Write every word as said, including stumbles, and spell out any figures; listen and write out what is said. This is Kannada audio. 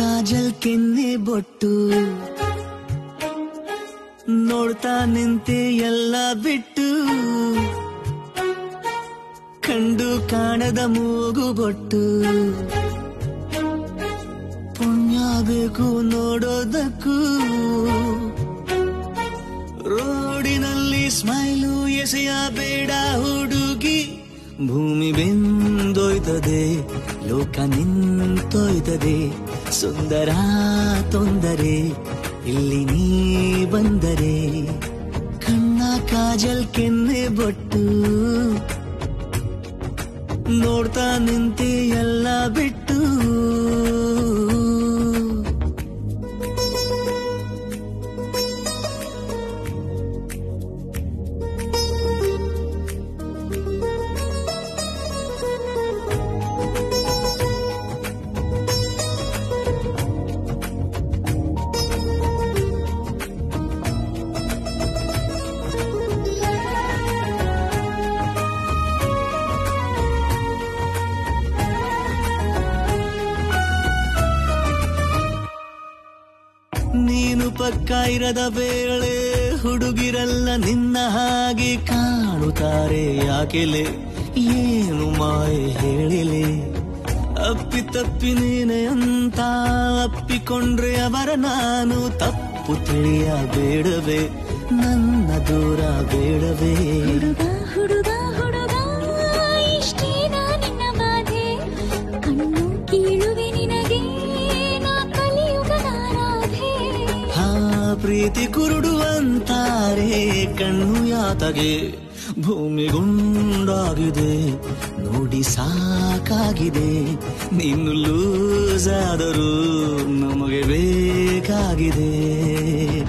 ಕಾಜಲ್ ಕೆನ್ನೆ ಬೊಟ್ಟು ನೋಡ್ತಾ ನಿಂತೆ ಎಲ್ಲ ಬಿಟ್ಟು ಕಂಡು ಕಾಣದ ಮೂಗು ಬೊಟ್ಟು ಪುಣ್ಯ ಬೇಕು ನೋಡೋದಕ್ಕೂ ರೋಡಿನಲ್ಲಿ ಸ್ಮೈಲು ಎಸೆಯ ಬೇಡ ಹುಡುಗಿ ಭೂಮಿ ಬೆಂದೋಯ್ತದೆ ಲೋಕ ನಿಂತೋಯ್ತದೆ ಸುಂದರ ತೊಂದರೆ ಇಲ್ಲಿ ನೀ ಬಂದರೆ ಕಣ್ಣ ಕಾಜಲ್ ಕೆನ್ನೆ ಬೊಟ್ಟು ನೋಡ್ತಾ ನಿಂತೆ ಎಲ್ಲ ಬಿಟ್ಟು ನೀನು ಪಕ್ಕ ಇರದ ವೇಳೆ ಹುಡುಗಿರಲ್ಲ ನಿನ್ನ ಹಾಗೆ ಕಾಣುತ್ತಾರೆ ಯಾಕೆಲೆ ಏನು ಮಾಯೆ ಹೇಳಿಲೆ ಅಪ್ಪಿ ತಪ್ಪಿ ನೀನೆ ಅಂತ ಅಪ್ಪಿಕೊಂಡ್ರೆ ಅವರ ನಾನು ತಪ್ಪು ತಿಳಿಯ ಬೇಡವೇ ನನ್ನ ದೂರ ಬೇಡವೇ ಹುಡುಗ ಹುಡುಗ ಹುಡುಗ ಇಷ್ಟೇನ ನಿನ್ನ ಬಾಧೆ ಕಣ್ಣು ಕೀಳುವೆ ನಿನಗೆ ನಾ ಕಲಿಯುಗದ ರಾಧೆ ಹಾ ಪ್ರೀತಿ ಕುರುಡುವಂತಾರೆ ಕಣ್ಣು ಯಾತಗೆ ಭೂಮಿಗುಂಡಾಗಿದೆ ನೋಡಿ ಸಾಕಾಗಿದೆ ನೀನು ಲೂಸ್ ಆದರೂ ನಮಗೆ ಬೇಕಾಗಿದೆ